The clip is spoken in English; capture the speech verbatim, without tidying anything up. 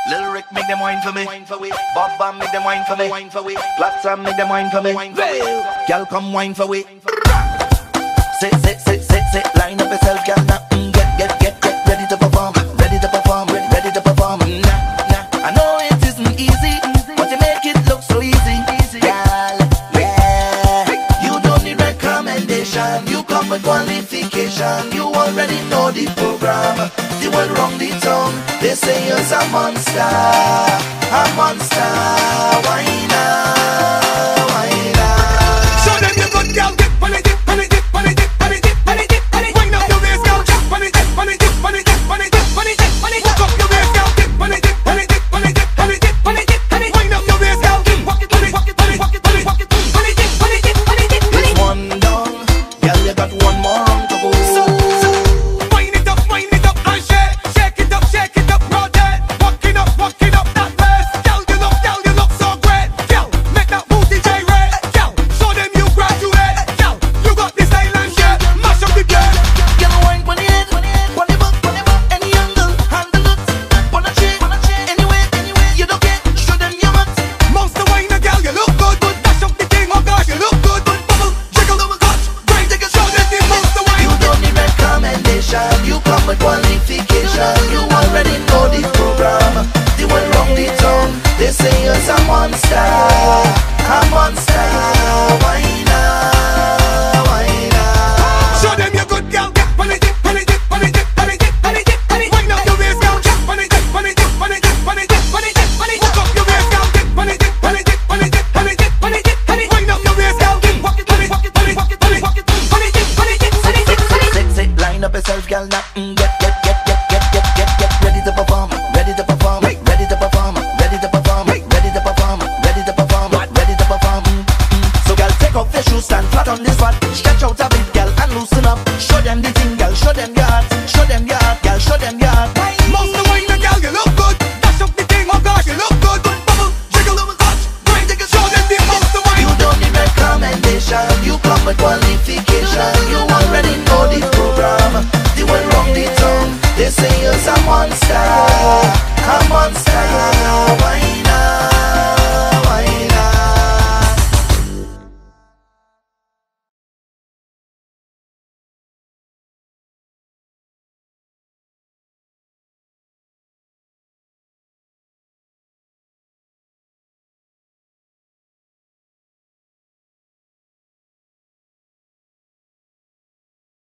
Lil Rick make them wine for me. Bob Bam make them wine for me. Platsam make them wine for me. Girl come wine for we. Sit, sit, sit, sit, sit. Line up yourself, girl. Now mm, get, get, get, get ready to perform. Ready to perform. Ready, ready to perform. Nah, nah. I know it isn't easy, but you make it look so easy, girl. Yeah. You don't need recommendation. You come with qualification. You already know the program. The world wrong the tongue. They say you're a monster, a monster. Why not?